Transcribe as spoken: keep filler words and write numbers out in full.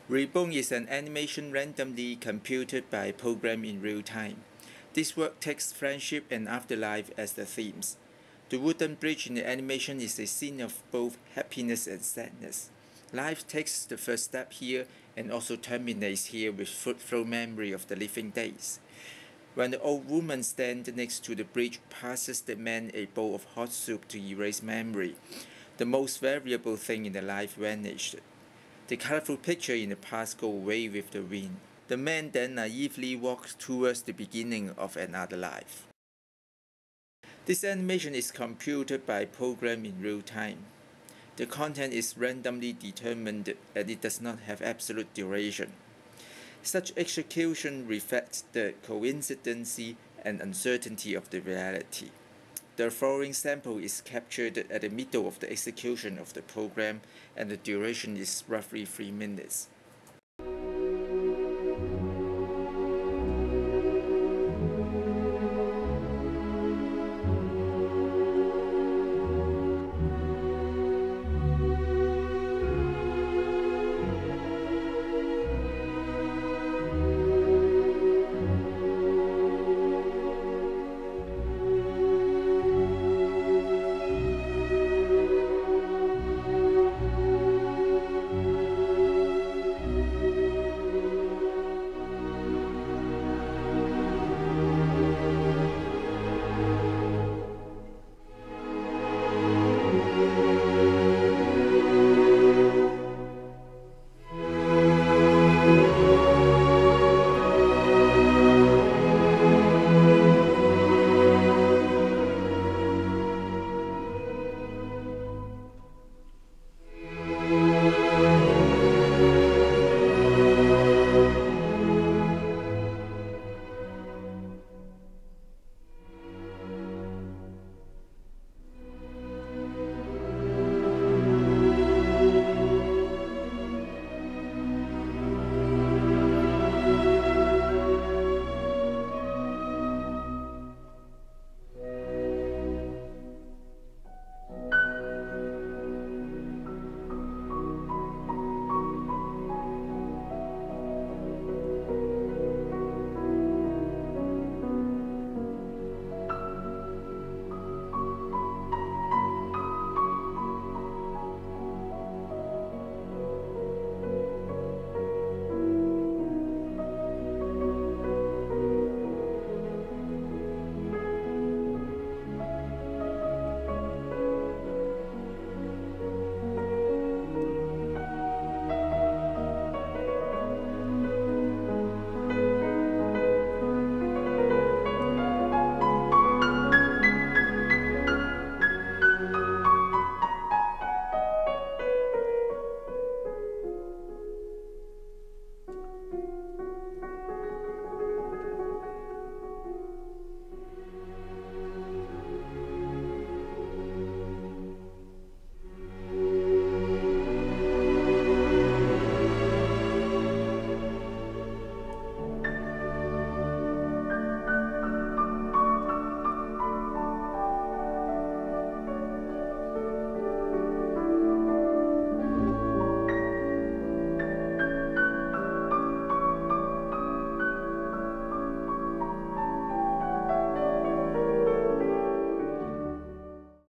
reBond is an animation randomly computed by a program in real time. This work takes friendship and afterlife as the themes. The wooden bridge in the animation is a scene of both happiness and sadness. Life takes the first step here and also terminates here with fruitful memory of the living days. When the old woman standing next to the bridge passes the man a bowl of hot soup to erase memory, the most valuable thing in the life vanished. The colorful picture in the past go away with the wind. The man then naively walks towards the beginning of another life. This animation is computed by a program in real time. The content is randomly determined and it does not have absolute duration. Such execution reflects the coincidence and uncertainty of the reality. The following sample is captured at the middle of the execution of the program and the duration is roughly three minutes.